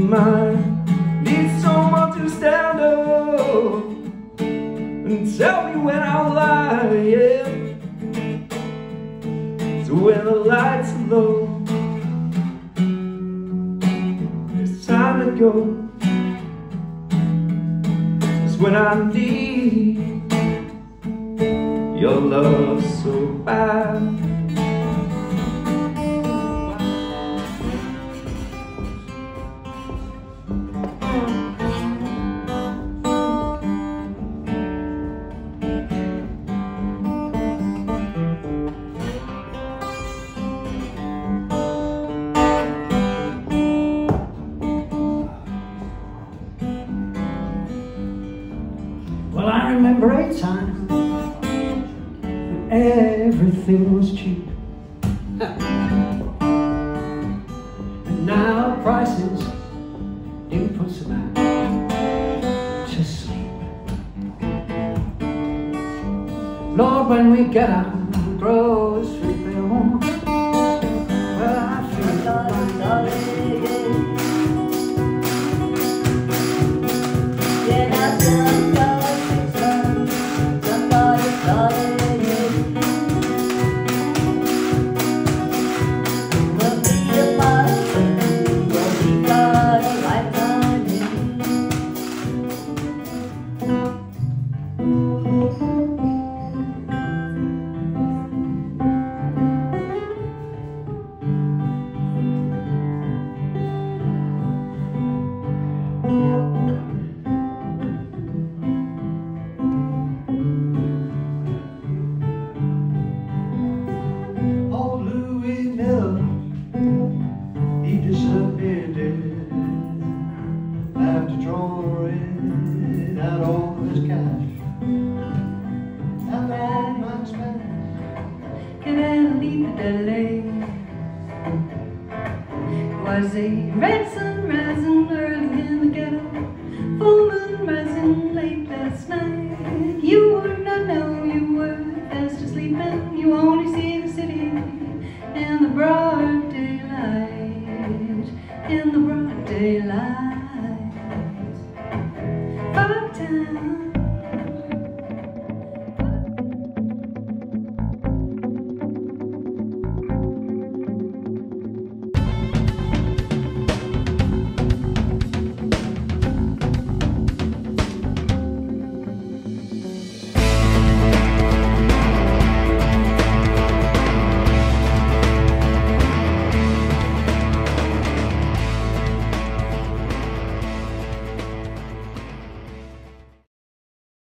mine. Need someone to stand up and tell me when I'm lying. So when the lights are low, it's time to go. It's when I need your love so bad. Well, I remember a time when everything was cheap, and now prices do put some out to sleep. Lord, when we get our grocery bill, well, I feel like was a red sun rising early in the ghetto, full moon rising late last night. You were